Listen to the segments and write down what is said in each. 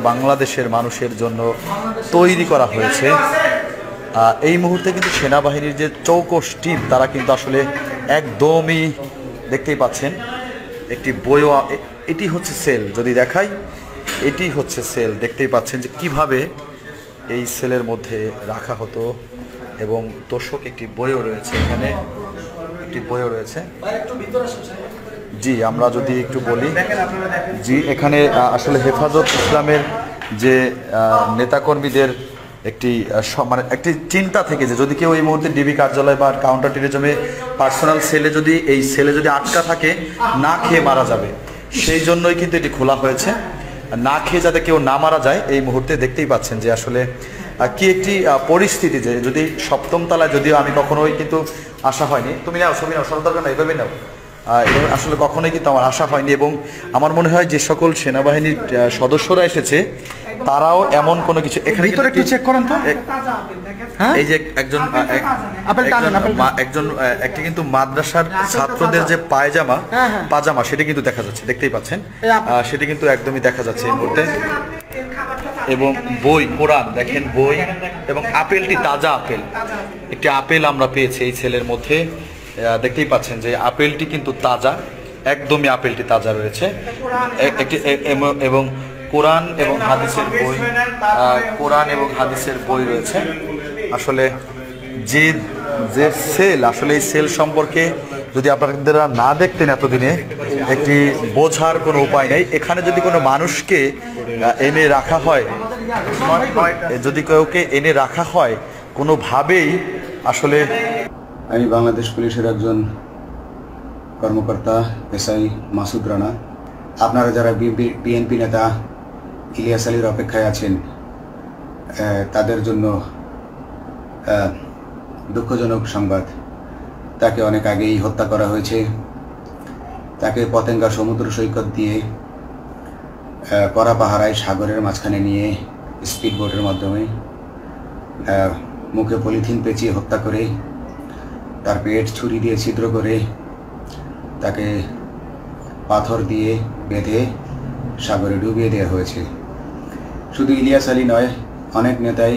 বাংলাদেশের মানুষের জন্য তৈরি করা হয়েছে। এই মুহূর্তে কিন্তু সেনাবাহিনীর যে চৌকস টিম তারা কিন্তু আসলে একদমই দেখতেই পাচ্ছেন একটি বইও, এটি হচ্ছে সেল, যদি দেখাই এটি হচ্ছে সেল। দেখতেই পাচ্ছেন যে কিভাবে এই সেলের মধ্যে রাখা হতো এবং তোষক একটি বইও রয়েছে, এখানে একটি বইও রয়েছে। জি, আমরা যদি একটু বলি, জি এখানে আসলে হেফাজত ইসলামের যে নেতাকর্মীদের একটি মানে একটি চিন্তা থেকে যে যদি কেউ এই মুহূর্তে ডিবি কার্যালয় বা কাউন্টার টেরিজমে পার্সোনাল সেলে যদি এই সেলে যদি আটকা থাকে না খেয়ে মারা যাবে, সেই জন্যই কিন্তু এটি খোলা হয়েছে, না খেয়ে যাতে কেউ না মারা যায়। এই মুহূর্তে দেখতেই পাচ্ছেন যে আসলে কি একটি পরিস্থিতি, যে যদি সপ্তম তলায়, যদিও আমি কখনোই কিন্তু আসা হয়নি, তুমি নাও ছবি নাও, সরকার না এভাবে নাও, এবং আসলে কখনোই কিন্তু আমার আশা হয়নি। এবং আমার মনে হয় যে সকল সেনাবাহিনীর সদস্যরা এসেছে তারাও এমন কোনো কিছু এখানে একটু চেক করেন তো। এই যে একজন একটি কিন্তু মাদ্রাসার ছাত্রদের যে পাজামা সেটা কিন্তু দেখা যাচ্ছে, দেখতেই পাচ্ছেন, সেটা কিন্তু একদমই দেখা যাচ্ছে এই মুহূর্তে। এবং বই, কোরআন দেখেন, বই এবং আপেলটি তাজা আপেল, একটি আপেল আমরা পেয়েছি এই ছেলের মধ্যে, দেখতেই পাচ্ছেন যে আপেলটি কিন্তু তাজা, একদমই আপেলটি তাজা রয়েছে। একটি এবং কোরআন এবং হাদিসের বই, কোরআন এবং হাদিসের বই রয়েছে। আসলে যে যে সেল, আসলে এই সেল সম্পর্কে যদি আপনারা না দেখতেন এতদিনে, একটি বোঝার কোনো উপায় নেই। এখানে যদি কোনো মানুষকে এনে রাখা হয়, যদি কাউকে এনে রাখা হয় কোনোভাবেই, আসলে আমি বাংলাদেশ পুলিশের একজন কর্মকর্তা এসআই মাসুদ রানা। আপনারা যারা বিএনপি নেতা ইলিয়াস আলীর অপেক্ষায় আছেন, তাদের জন্য দুঃখজনক সংবাদ। তাকে অনেক আগেই হত্যা করা হয়েছে। তাকে পতেঙ্গা সমুদ্র সৈকত দিয়ে কড়া পাহারায় সাগরের মাঝখানে নিয়ে স্পিড বোটের মাধ্যমে মুখে পলিথিন পেঁচিয়ে হত্যা করে, তার পেট ছুরি দিয়ে ছিদ্র করে, তাকে পাথর দিয়ে বেঁধে সাগরে ডুবিয়ে দেওয়া হয়েছে। শুধু ইলিয়াস আলী নয়, অনেক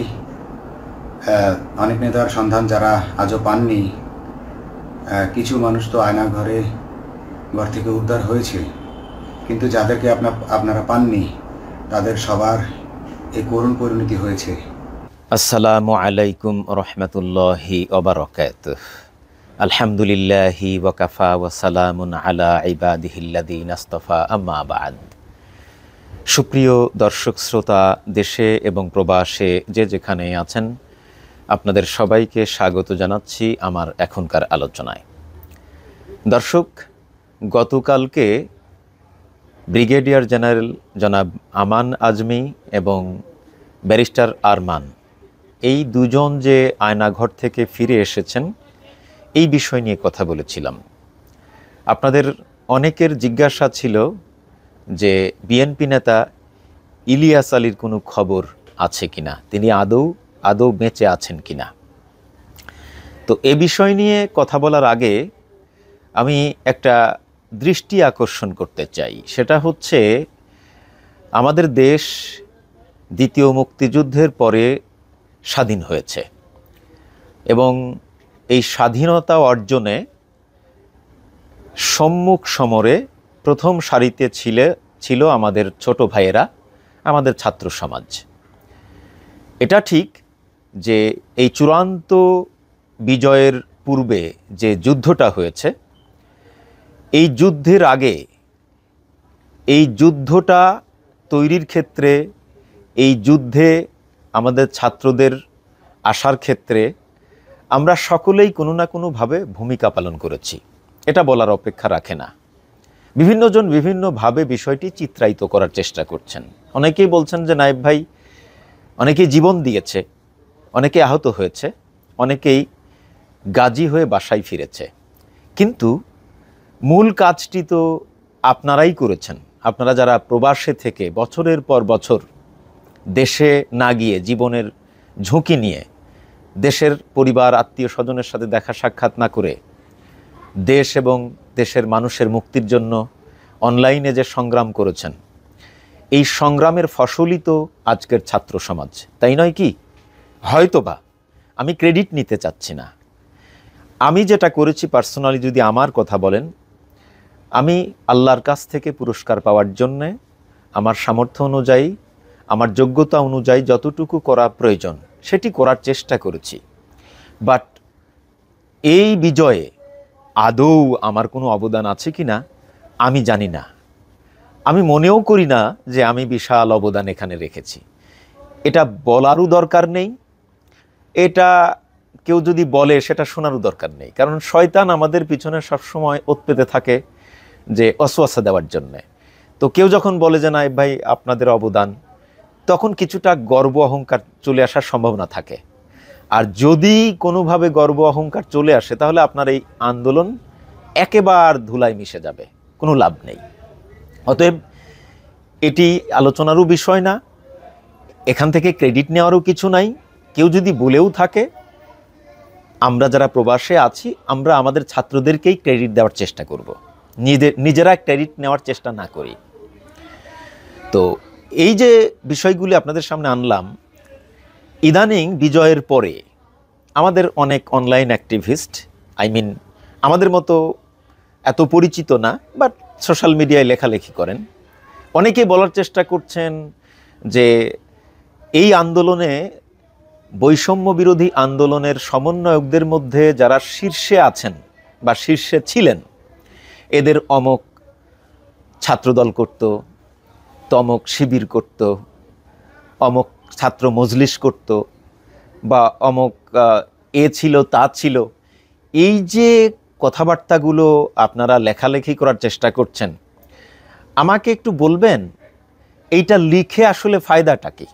নেতার সন্ধান যারা আজও পাননি। কিছু মানুষ তো ঘর থেকে উদ্ধার হয়েছে, কিন্তু যাদেরকে আপনারা পাননি তাদের সবার এই করুণ পরিণতি হয়েছে। আসসালামু আলাইকুম রহমতুল্লাহি ওয়া বারাকাতুহু। আলহামদুলিল্লাহি ওয়া কাফা ওয়া সালামুন আলা ইবাদিহিল্লাযিনা ইসতাফা, আম্মা বা'দ। সুপ্রিয় দর্শক শ্রোতা, দেশে এবং প্রবাসে যে যেখানে আছেন, আপনাদের সবাইকে স্বাগত জানাচ্ছি আমার এখনকার আলোচনায়। দর্শক, গতকালকে ব্রিগেডিয়ার জেনারেল জনাব আমান আজমি এবং ব্যারিস্টার আরমান, এই দুজন যে আয়নাঘর থেকে ফিরে এসেছেন, এই বিষয় নিয়ে কথা বলেছিলাম। আপনাদের অনেকের জিজ্ঞাসা ছিল যে বিএনপি নেতা ইলিয়াস আলীর কোনো খবর আছে কিনা, তিনি আদৌ বেঁচে আছেন কিনা। তো এ বিষয় নিয়ে কথা বলার আগে আমি একটা দৃষ্টি আকর্ষণ করতে চাই। সেটা হচ্ছে, আমাদের দেশ দ্বিতীয় মুক্তিযুদ্ধের পরে স্বাধীন হয়েছে এবং এই স্বাধীনতা অর্জনে সম্মুখ সমরে প্রথম সারিতে ছিল আমাদের ছোট ভাইয়েরা, আমাদের ছাত্র সমাজ। এটা ঠিক যে এই চূড়ান্ত বিজয়ের পূর্বে যে যুদ্ধটা হয়েছে, এই যুদ্ধের আগে, এই যুদ্ধটা তৈরির ক্ষেত্রে, এই যুদ্ধে আমাদের ছাত্রদের আসার ক্ষেত্রে আমরা সকলেই কোনো না কোনোভাবে ভূমিকা পালন করেছি। এটা বলার অপেক্ষা রাখে না। বিভিন্নজন বিভিন্নভাবে বিষয়টি চিত্রায়িত করার চেষ্টা করছেন। অনেকেই বলছেন যে নায়েব ভাই, অনেকেই জীবন দিয়েছে, অনেকে আহত হয়েছে, অনেকেই গাজী হয়ে বাসায় ফিরেছে, কিন্তু মূল কাজটি তো আপনারাই করেছেন। আপনারা যারা প্রবাসে থেকে বছরের পর বছর দেশে না গিয়ে, জীবনের ঝুঁকি নিয়ে, দেশের পরিবার আত্মীয় স্বজনের সাথে দেখা সাক্ষাৎ না করে দেশ এবং দেশের মানুষের মুক্তির জন্য অনলাইনে যে সংগ্রাম করেছেন, এই সংগ্রামের ফসলই তো আজকের ছাত্র সমাজ, তাই নয় কি? হয়তোবা আমি ক্রেডিট নিতে চাচ্ছি না। আমি যেটা করেছি পার্সোনালি যদি আমার কথা বলেন, আমি আল্লাহর কাছ থেকে পুরস্কার পাওয়ার জন্যে আমার সামর্থ্য অনুযায়ী, আমার যোগ্যতা অনুযায়ী যতটুকু করা প্রয়োজন সেটি করার চেষ্টা করেছি। বাট এই বিজয়ে আদৌ আমার কোনো অবদান আছে কি না আমি জানি না। আমি মনেও করি না যে আমি বিশাল অবদান এখানে রেখেছি। এটা বলারও দরকার নেই, এটা কেউ যদি বলে সেটা শোনারও দরকার নেই। কারণ শয়তান আমাদের পিছনে সবসময় ওত পেতে থাকে যে ওয়াসওয়াসা দেওয়ার জন্যে। তো কেউ যখন বলে যে না ভাই আপনাদের অবদান, তখন কিছুটা গর্ব অহংকার চলে আসার সম্ভাবনা থাকে। আর যদি কোনোভাবে গর্ব অহংকার চলে আসে তাহলে আপনার এই আন্দোলন একেবারে ধুলায় মিশে যাবে, কোনো লাভ নেই। অতএব এটি আলোচনারও বিষয় না, এখান থেকে ক্রেডিট নেওয়ারও কিছু নাই। কেউ যদি বলেও থাকে, আমরা যারা প্রবাসে আছি আমরা আমাদের ছাত্রদেরকেই ক্রেডিট দেওয়ার চেষ্টা করব, নিজেরা ক্রেডিট নেওয়ার চেষ্টা না করি। তো এই যে বিষয়গুলি আপনাদের সামনে আনলাম, ইদানিং বিজয়ের পরে আমাদের অনেক অনলাইন অ্যাক্টিভিস্ট, আমাদের মতো এত পরিচিত না, বাট সোশ্যাল মিডিয়ায় লেখালেখি করেন, অনেকেই বলার চেষ্টা করছেন যে এই আন্দোলনে, বৈষম্য বিরোধী আন্দোলনের সমন্বয়কদের মধ্যে যারা শীর্ষে আছেন বা শীর্ষে ছিলেন, এদের অমক ছাত্রদল করত, তমক শিবির করত, অমক ছাত্র মজলিস করত, বা অমক এ ছিল তা ছিল। এই যে কথাবার্তাগুলো আপনারা লেখালেখি করার চেষ্টা করছেন, আমাকে একটু বলবেন এইটা লিখে আসলে ফায়দাটা কি?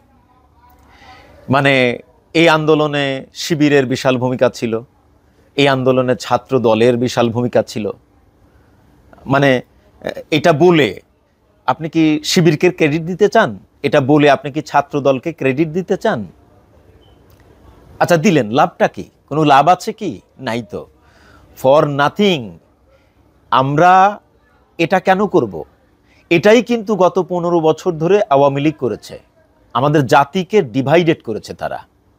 মানে এই আন্দোলনে শিবিরের বিশাল ভূমিকা ছিল, এই আন্দোলনে ছাত্র দলের বিশাল ভূমিকা ছিল, মানে এটা বলে আপনি কি শিবিরকে ক্রেডিট দিতে চান? এটা বলে আপনি কি ছাত্র দলকে ক্রেডিট দিতে চান? আচ্ছা দিলেন, লাভটা কি? কোনো লাভ আছে কি? নাই তো, ফর নাথিং। আমরা এটা কেন করব? এটাই কিন্তু গত 15 বছর ধরে আওয়ামী লীগ করেছে, আমাদের জাতিকে ডিভাইডেড করেছে তারা।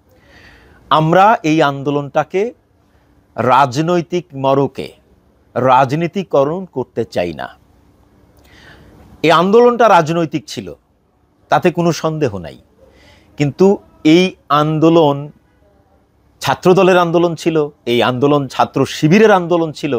আমরা এই আন্দোলনটাকে রাজনৈতিক মরকে রাজনীতিকরণ করতে চাই না। এই আন্দোলনটা রাজনৈতিক ছিল, তাতে কোনো সন্দেহ নাই, কিন্তু এই আন্দোলন ছাত্রদলের আন্দোলন ছিল, এই আন্দোলন ছাত্র শিবিরের আন্দোলন ছিল।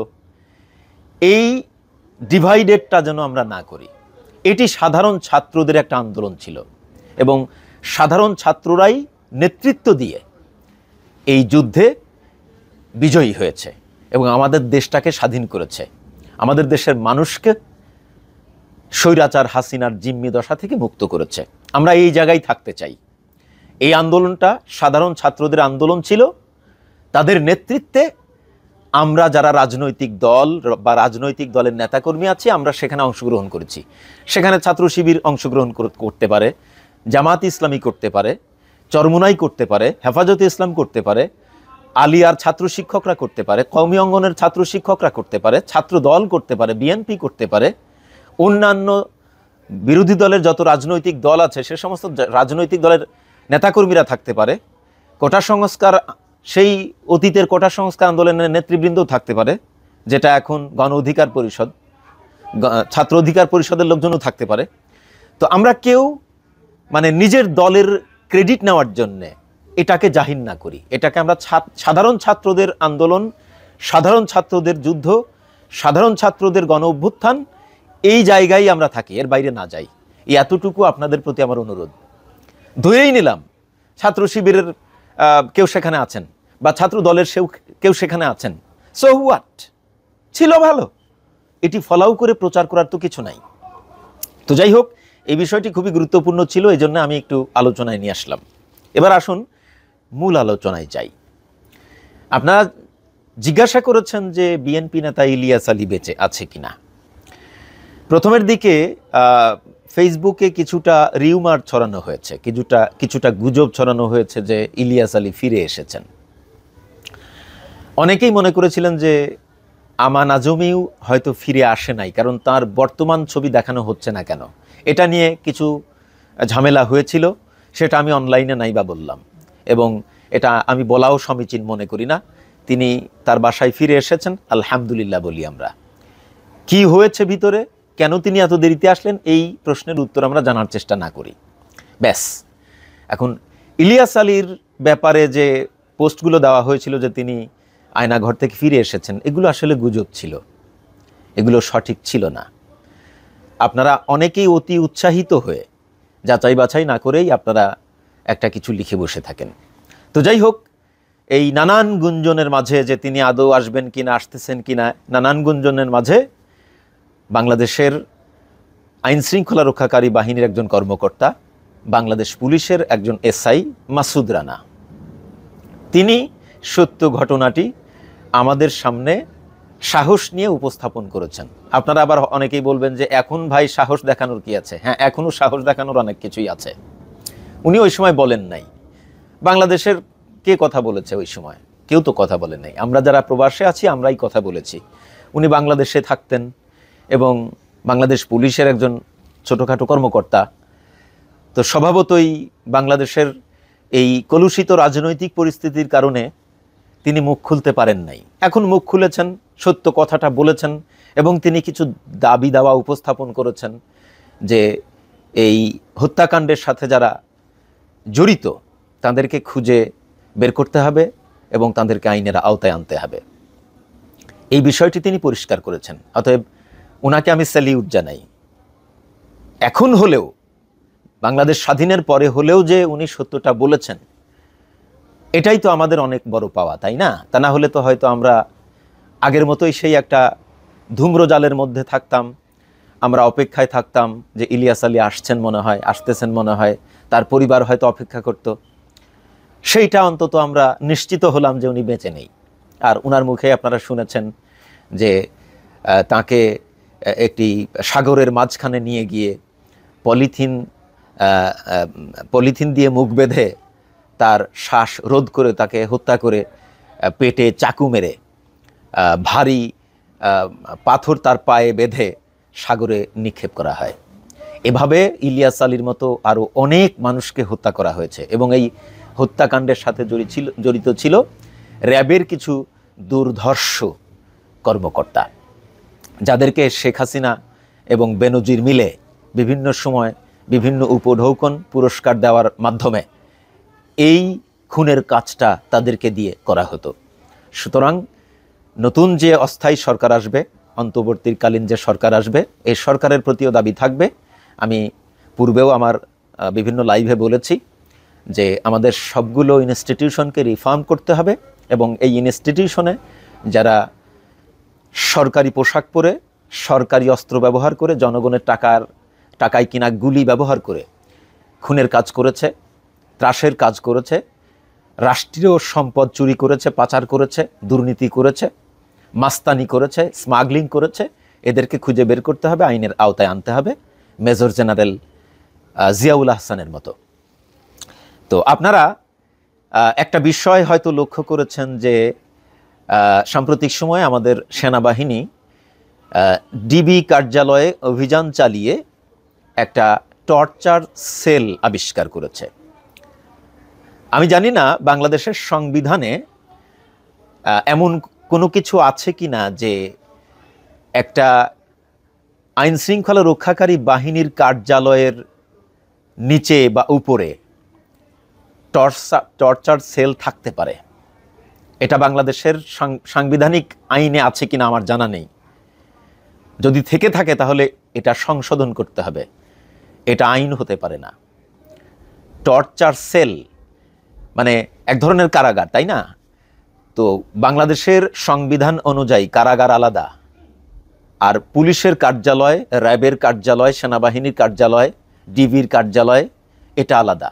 এই ডিভাইডেডটা যেন আমরা না করি। এটি সাধারণ ছাত্রদের একটা আন্দোলন ছিল এবং সাধারণ ছাত্ররাই নেতৃত্ব দিয়ে এই যুদ্ধে বিজয়ী হয়েছে এবং আমাদের দেশটাকে স্বাধীন করেছে, আমাদের দেশের মানুষকে স্বৈরাচার হাসিনার জিম্মি দশা থেকে মুক্ত করেছে। আমরা এই জায়গায় থাকতে চাই। এই আন্দোলনটা সাধারণ ছাত্রদের আন্দোলন ছিল, তাদের নেতৃত্বে আমরা যারা রাজনৈতিক দল বা রাজনৈতিক দলের নেতাকর্মী আছি আমরা সেখানে অংশগ্রহণ করেছি। সেখানে ছাত্র শিবির অংশগ্রহণ করতে পারে, জামাত ইসলামী করতে পারে, চরমুনাই করতে পারে, হেফাজতে ইসলাম করতে পারে, আলিয়ার ছাত্র শিক্ষকরা করতে পারে, কওমি অঙ্গনের ছাত্র শিক্ষকরা করতে পারে, ছাত্র দল করতে পারে, বিএনপি করতে পারে, অন্যান্য বিরোধী দলের যত রাজনৈতিক দল আছে সে সমস্ত রাজনৈতিক দলের নেতাকর্মীরা থাকতে পারে, কোটা সংস্কার, সেই অতীতের কোটা সংস্কার আন্দোলনের নেতৃবৃন্দ থাকতে পারে, যেটা এখন গণ অধিকার পরিষদ, ছাত্র অধিকার পরিষদের লোকজনও থাকতে পারে। তো আমরা কেউ মানে নিজের দলের ক্রেডিট নেওয়ার জন্যে এটাকে জাহির না করি। এটাকে আমরা সাধারণ ছাত্রদের আন্দোলন, সাধারণ ছাত্রদের যুদ্ধ, সাধারণ ছাত্রদের গণ অভ্যুত্থান, এই জায়গায় আমরা থাকি, এর বাইরে না যাই। এই এতটুকু আপনাদের প্রতি আমার অনুরোধ। ধরেই নিলাম ছাত্র শিবিরের কেউ সেখানে আছেন বা ছাত্র দলের কেউ সেখানে আছেন, সো হোয়াট, ছিল ভালো, এটি ফলাও করে প্রচার করার তো কিছু নাই। তো যাই হোক, এই বিষয়টি খুবই গুরুত্বপূর্ণ ছিল, এই জন্য আমি একটু আলোচনায় নিয়ে আসলাম। এবার আসুন মূল আলোচনায় যাই। আপনারা জিজ্ঞাসা করেছেন যে বিএনপি নেতা ইলিয়াস আলী বেঁচে আছে কিনা। প্রথমের দিকে ফেসবুকে কিছুটা রিউমার ছড়ানো হয়েছে, কিছুটা গুজব ছড়ানো হয়েছে যে ইলিয়াস আলী ফিরে এসেছেন। অনেকেই মনে করেছিলেন যে আমান আজমিও হয়তো ফিরে আসে নাই, কারণ তার বর্তমান ছবি দেখানো হচ্ছে না কেন। এটা নিয়ে কিছু ঝামেলা হয়েছিল, সেটা আমি অনলাইনে নাইবা বললাম, এবং এটা আমি বলাও সমীচীন মনে করি না। তিনি তার বাসায় ফিরে এসেছেন, আলহামদুলিল্লাহ বলি আমরা। কি হয়েছে ভিতরে, কেন তিনি এত দেরিতে আসলেন, এই প্রশ্নের উত্তর আমরা জানার চেষ্টা না করি, ব্যাস। এখন ইলিয়াস আলীর ব্যাপারে যে পোস্টগুলো দেওয়া হয়েছিল যে তিনি আয়নাঘর থেকে ফিরে এসেছেন, এগুলো আসলে গুজব ছিল, এগুলো সঠিক ছিল না। আপনারা অনেকেই অতি উৎসাহিত হয়ে যাচাই বাছাই না করেই আপনারা একটা কিছু লিখে বসে থাকেন। তো যাই হোক, এই নানান গুঞ্জনের মাঝে যে তিনি আদৌ আসবেন কিনা, আসতেছেন কিনা, নানান গুঞ্জনের মাঝে বাংলাদেশের আইনশৃঙ্খলা রক্ষাকারী বাহিনীর একজন কর্মকর্তা, বাংলাদেশ পুলিশের একজন এসআই মাসুদ রানা, তিনি সত্য ঘটনাটি আমাদের সামনে সাহস নিয়ে উপস্থাপন করেছেন। আপনারা আবার অনেকেই বলবেন যে এখন ভাই সাহস দেখানোর কি আছে? হ্যাঁ, এখনও সাহস দেখানোর অনেক কিছুই আছে। উনি ওই সময় বলেন নাই। বাংলাদেশের কে কথা বলেছে ওই সময়? কেউ তো কথা বলেন নাই। আমরা যারা প্রবাসে আছি আমরাই কথা বলেছি। উনি বাংলাদেশে থাকতেন এবং বাংলাদেশ পুলিশের একজন ছোটোখাটো কর্মকর্তা। তো স্বভাবতই বাংলাদেশের এই কলুষিত রাজনৈতিক পরিস্থিতির কারণে তিনি মুখ খুলতে পারেন নাই। এখন মুখ খুলেছেন, সত্য কথাটা বলেছেন, এবং তিনি কিছু দাবি দাওয়া উপস্থাপন করেছেন যে এই হত্যাকাণ্ডের সাথে যারা জড়িত তাদেরকে খুঁজে বের করতে হবে এবং তাদেরকে আইনের আওতায় আনতে হবে। এই বিষয়টি তিনি পরিষ্কার করেছেন। অতএব ওনাকে আমি স্যালিউট জানাই। এখন হলেও, বাংলাদেশ স্বাধীনের পরে হলেও যে উনি সত্যটা বলেছেন, এটাই তো আমাদের অনেক বড় পাওয়া, তাই না? তা না হলে তো হয়তো আমরা আগের মতোই সেই একটা ধূম্রজালের মধ্যে থাকতাম। আমরা অপেক্ষায় থাকতাম যে ইলিয়াস আলী আসছেন মনে হয়, আসতেছেন মনে হয়, তার পরিবার হয়তো অপেক্ষা করত। সেইটা অন্তত আমরা নিশ্চিত হলাম যে উনি বেঁচে নেই। আর উনার মুখে আপনারা শুনেছেন যে তাকে একটি সাগরের মাঝখানে নিয়ে গিয়ে পলিথিন দিয়ে মুখ বেঁধে তার শ্বাস রোধ করে তাকে হত্যা করে পেটে চাকু মেরে ভারী পাথর তার পায়ে বেঁধে সাগরে নিক্ষেপ করা হয়। এভাবে ইলিয়াস আলীর মতো আরও অনেক মানুষকে হত্যা করা হয়েছে এবং এই হত্যাকাণ্ডের সাথে জড়িত ছিল র্যাবের কিছু দুর্ধর্ষ কর্মকর্তা, যাদেরকে শেখ হাসিনা এবং বেনজির মিলে বিভিন্ন সময় বিভিন্ন উপঢৌকন পুরস্কার দেওয়ার মাধ্যমে এই খুনের কাজটা তাদেরকে দিয়ে করা হতো। সুতরাং নতুন যে অস্থায়ী সরকার আসবে, অন্তর্বর্তীকালীন যে সরকার আসবে, এই সরকারের প্রতিও দাবি থাকবে। আমি পূর্বেও আমার বিভিন্ন লাইভে বলেছি যে আমাদের সবগুলো ইনস্টিটিউশনকে রিফর্ম করতে হবে এবং এই ইনস্টিটিউশনে যারা সরকারি পোশাক পরে, সরকারি অস্ত্র ব্যবহার করে, জনগণের টাকায় কিনা গুলি ব্যবহার করে খুনের কাজ করেছে, ত্রাসের কাজ করেছে, রাষ্ট্রীয় সম্পদ চুরি করেছে, পাচার করেছে, দুর্নীতি করেছে, মাস্তানি করেছে, স্মাগলিং করেছে, এদেরকে খুঁজে বের করতে হবে, আইনের আওতায় আনতে হবে, মেজর জেনারেল জিয়াউল আহসানের মতো। তো আপনারা একটা বিষয় হয়তো লক্ষ্য করেছেন যে সাম্প্রতিক সময়ে আমাদের সেনাবাহিনী ডিবি কার্যালয়ে অভিযান চালিয়ে একটা টর্চার সেল আবিষ্কার করেছে। আমি জানি না বাংলাদেশের সংবিধানে এমন কোনো কিছু আছে কি না যে একটা আইন শৃঙ্খলা রক্ষাকারী বাহিনীর কার্যালয়ের নিচে বা উপরে টর্চার সেল থাকতে পারে। এটা বাংলাদেশের সাংবিধানিক আইনে আছে কিনা আমার জানা নেই। যদি থেকে থাকে তাহলে এটা সংশোধন করতে হবে। এটা আইন হতে পারে না। টর্চার সেল মানে এক ধরনের কারাগার, তাই না? তো বাংলাদেশের সংবিধান অনুযায়ী কারাগার আলাদা, আর পুলিশের কার্যালয়, র্যাবের কার্যালয়, সেনাবাহিনীর কার্যালয়, ডিবির কার্যালয় এটা আলাদা।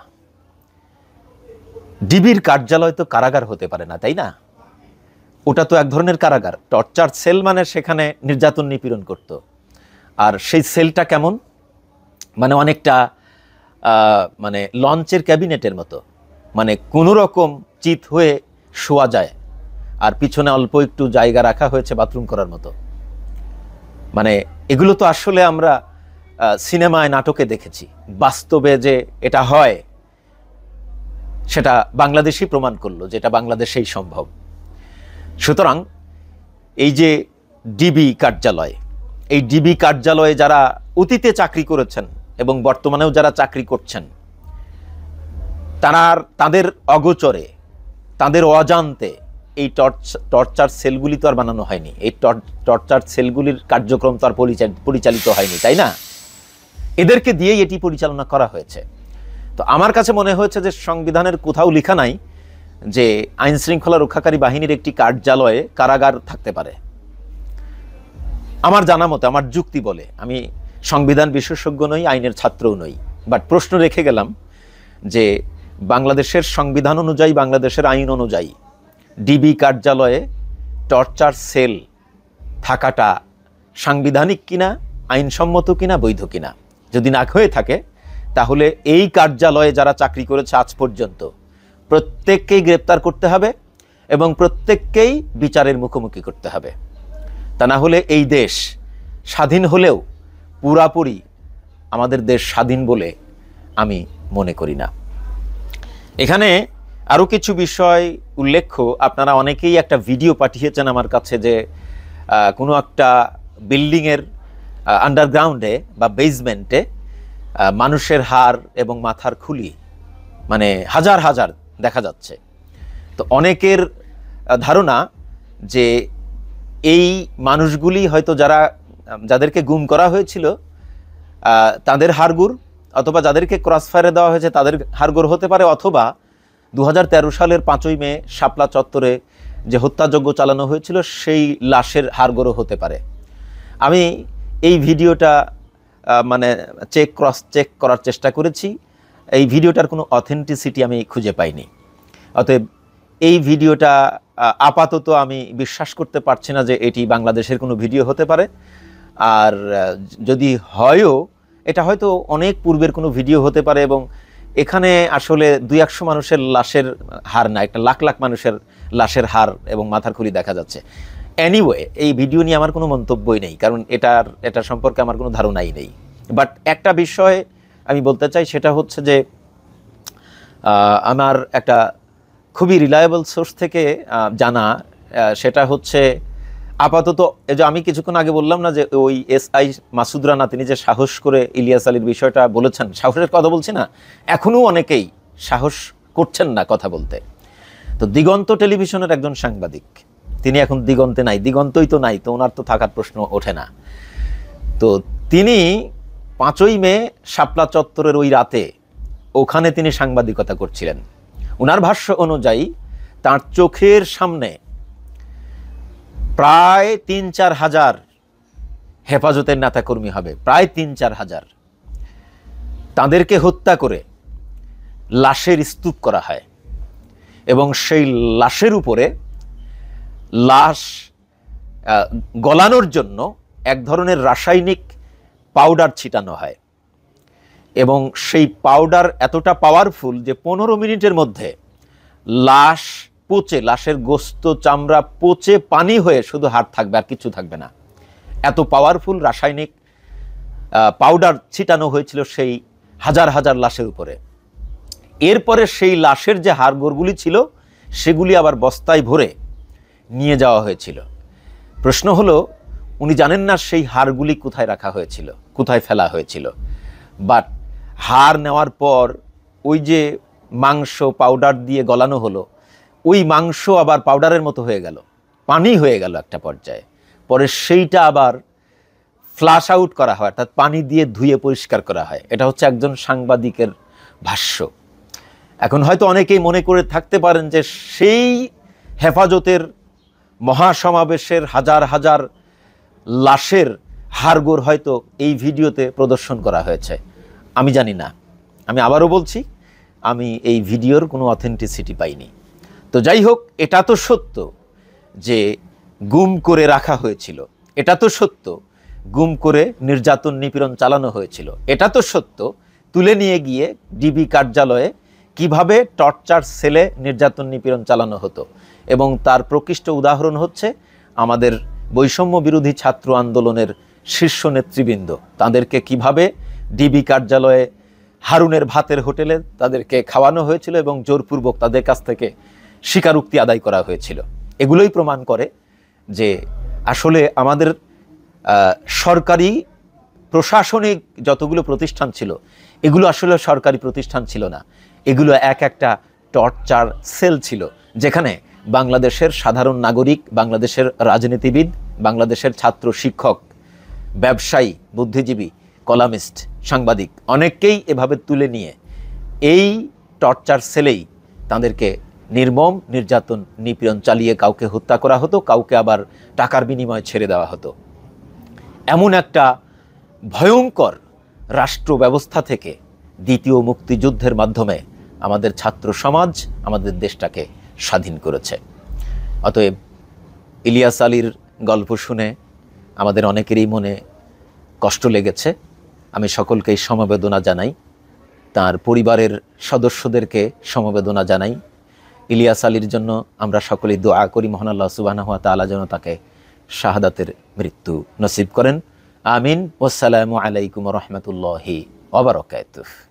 ডিবির কার্যালয় তো কারাগার হতে পারে না, তাই না? ওটা তো এক ধরনের কারাগার। টর্চার সেল মানে সেখানে নির্যাতন নিপীড়ন করত। আর সেই সেলটা কেমন? মানে অনেকটা মানে লঞ্চের ক্যাবিনেটের মতো, মানে কোনো রকম চিত হয়ে শোয়া যায়, আর পিছনে অল্প একটু জায়গা রাখা হয়েছে বাথরুম করার মতো। মানে এগুলো তো আসলে আমরা সিনেমায় নাটকে দেখেছি, বাস্তবে যে এটা হয় সেটা বাংলাদেশই প্রমাণ করলো যে এটা বাংলাদেশেই সম্ভব। সুতরাং এই যে ডিবি কার্যালয়, এই ডিবি কার্যালয়ে যারা অতীতে চাকরি করেছেন এবং বর্তমানেও যারা চাকরি করছেন, তাদের অগোচরে, তাদের অজান্তে এই টর্চার সেলগুলি তো আর বানানো হয়নি, এই টর্চার সেলগুলির কার্যক্রম তো আর পরিচালিত হয়নি, তাই না? এদেরকে দিয়েই এটি পরিচালনা করা হয়েছে। তো আমার কাছে মনে হয়েছে যে সংবিধানের কোথাও লেখা নাই যে আইন শৃঙ্খলা রক্ষাকারী বাহিনীর একটি কার্যালয়ে কারাগার থাকতে পারে। আমার জানা মতে, আমার যুক্তি বলে, আমি সংবিধান বিশেষজ্ঞ নই, আইনের ছাত্রও নই, বাট প্রশ্ন রেখে গেলাম যে বাংলাদেশের সংবিধান অনুযায়ী, বাংলাদেশের আইন অনুযায়ী ডিবি কার্যালয়ে টর্চার সেল থাকাটা সাংবিধানিক কিনা, আইনসম্মত কিনা, বৈধ কিনা। যদি না হয়ে থাকে তাহলে এই কার্যালয়ে যারা চাকরি করেছে আজ পর্যন্ত প্রত্যেককেই গ্রেপ্তার করতে হবে এবং প্রত্যেককেই বিচারের মুখোমুখি করতে হবে। তা না হলে এই দেশ স্বাধীন হলেও পুরাপুরি আমাদের দেশ স্বাধীন বলে আমি মনে করি না। এখানে আরও কিছু বিষয় উল্লেখ্য, আপনারা অনেকেই একটা ভিডিও পাঠিয়েছেন আমার কাছে যে কোনো একটা বিল্ডিংয়ের আন্ডারগ্রাউন্ডে বা বেসমেন্টে মানুষের হাড় এবং মাথার খুলি মানে হাজার হাজার দেখা যাচ্ছে। তো অনেকের ধারণা যে এই মানুষগুলি হয়তো যাদেরকে গুম করা হয়েছিল তাদের হাড়গোড়, অথবা যাদেরকে ক্রসফায়ারে দেওয়া হয়েছে তাদের হাড়গোড় হতে পারে, অথবা 2013 সালের 5ই মে শাপলা চত্বরে যে হত্যাযজ্ঞ চালানো হয়েছিল সেই লাশের হাড়গোড়ও হতে পারে। আমি এই ভিডিওটা মানে ক্রস চেক করার চেষ্টা করেছি, এই ভিডিওটার কোনো অথেন্টিসিটি আমি খুঁজে পাইনি। অতএব এই ভিডিওটা আপাতত আমি বিশ্বাস করতে পারছি না যে এটি বাংলাদেশের কোনো ভিডিও হতে পারে। আর যদি হয়ও এটা হয়তো অনেক পূর্বের কোনো ভিডিও হতে পারে এবং এখানে আসলে 200 মানুষের লাশের হাড় না, একটা লাখ লাখ মানুষের লাশের হাড় এবং মাথার খুলি দেখা যাচ্ছে। এনিওয়ে, এই ভিডিও নিয়ে আমার কোনো মন্তব্যই নেই, কারণ এটা সম্পর্কে আমার কোনো ধারণাই নেই। বাট একটা বিষয় আমি বলতে চাই, সেটা হচ্ছে যে আমার একটা খুবই রিলায়েবল সোর্স থেকে জানা, সেটা হচ্ছে আপাতত এই যে আমি কিছুক্ষণ আগে বললাম না যে ওই SI মাসুদ রানা তিনি যে সাহস করে ইলিয়াস আলীর বিষয়টা বলেছেন, সাহসের কথা বলছি না, এখনও অনেকেই সাহস করছেন না কথা বলতে। তো দিগন্ত টেলিভিশনের একজন সাংবাদিক, তিনি এখন দিগন্তে নাই, দিগন্তই তো নাই, তো ওনার তো থাকার প্রশ্ন ওঠে না। তো তিনি 5ই মে শাপলা চত্বরের ওই রাতে ওখানে তিনি সাংবাদিকতা করছিলেন। ওনার ভাষ্য অনুযায়ী তার চোখের সামনে প্রায় 3-4 হাজার হেফাজতের নেতাকর্মী হবে, প্রায় 3-4 হাজার, তাদেরকে হত্যা করে লাশের স্তূপ করা হয় এবং সেই লাশের উপরে লাশ গলানোর জন্য এক ধরনের রাসায়নিক পাউডার ছিটানো হয় এবং সেই পাউডার এতটা পাওয়ারফুল যে 15 মিনিটের মধ্যে লাশ পচে, লাশের গোস্ত চামড়া পচে পানি হয়ে শুধু হাড় থাকবে, আর কিছু থাকবে না। এত পাওয়ারফুল রাসায়নিক পাউডার ছিটানো হয়েছিল সেই হাজার হাজার লাশের উপরে। এরপরে সেই লাশের যে হাড়গোড়গুলি ছিল সেগুলি আবার বস্তায় ভরে নিয়ে যাওয়া হয়েছিল। প্রশ্ন হলো, উনি জানেন না সেই হাড়গুলি কোথায় রাখা হয়েছিল, কোথায় ফেলা হয়েছিল। বাট হাড় নেওয়ার পর ওই যে মাংস পাউডার দিয়ে গলানো হলো, ওই মাংস আবার পাউডারের মতো হয়ে গেল, পানি হয়ে গেল একটা পর্যায়ে। পরে সেইটা আবার ফ্লাশ আউট করা হয়, অর্থাৎ পানি দিয়ে ধুয়ে পরিষ্কার করা হয়। এটা হচ্ছে একজন সাংবাদিকের ভাষ্য। এখন হয়তো অনেকেই মনে করে থাকতে পারেন যে সেই হেফাজতের মহাসমাবেশের হাজার হাজার লাশের হাড়গোড় হয়তো এই ভিডিওতে প্রদর্শন করা হয়েছে। আমি জানি না, আমি আবারও বলছি, আমি এই ভিডিওর কোনো অথেন্টিসিটি পাইনি। তো যাই হোক, এটা তো সত্য যে গুম করে রাখা হয়েছিল, এটা তো সত্য গুম করে নির্যাতন নিপীড়ন চালানো হয়েছিল, এটা তো সত্য তুলে নিয়ে গিয়ে ডিবি কার্যালয়ে কিভাবে টর্চার সেলে নির্যাতন নিপীড়ন চালানো হতো। এবং তার প্রকৃষ্ট উদাহরণ হচ্ছে আমাদের বৈষম্য বিরোধী ছাত্র আন্দোলনের শীর্ষ নেতৃবৃন্দ, তাদেরকে কিভাবে ডিবি কার্যালয়ে হারুনের ভাতের হোটেলে তাদেরকে খাওয়ানো হয়েছিল এবং জোরপূর্বক তাদের কাছ থেকে স্বীকারোক্তি আদায় করা হয়েছিল। এগুলোই প্রমাণ করে যে আসলে আমাদের সরকারি প্রশাসনিক যতগুলো প্রতিষ্ঠান ছিল এগুলো আসলে সরকারি প্রতিষ্ঠান ছিল না, এগুলো এক একটা টর্চার সেল ছিল, যেখানে বাংলাদেশের সাধারণ নাগরিক, বাংলাদেশের রাজনীতিবিদ, বাংলাদেশের ছাত্র, শিক্ষক, ব্যবসায়ী, বুদ্ধিজীবী, কলামিস্ট, সাংবাদিক অনেককেই এভাবে তুলে নিয়ে এই টর্চার সেলেই তাদেরকে নির্মম নির্যাতন নিপীড়ন চালিয়ে কাউকে হত্যা করা হতো, কাউকে আবার টাকার বিনিময়ে ছেড়ে দেওয়া হতো। এমন একটা ভয়ঙ্কর রাষ্ট্র ব্যবস্থা থেকে দ্বিতীয় মুক্তিযুদ্ধের মাধ্যমে আমাদের ছাত্র সমাজ আমাদের দেশটাকে স্বাধীন করেছে। অতএব ইলিয়াস আলীর গল্প শুনে আমাদের অনেকেরই মনে কষ্ট লেগেছে। আমি সকলকেই সমবেদনা জানাই, তার পরিবারের সদস্যদেরকে সমবেদনা জানাই। ইলিয়াস আলীর জন্য আমরা সকলেই দোয়া করি, মহান আল্লাহ সুবহানাহু ওয়া তাআলা যেন তাকে শাহাদাতের মৃত্যু নসিব করেন। আমিন। ওয়াসসালামু আলাইকুম ওয়া রাহমাতুল্লাহি ওয়া বারাকাতুহু।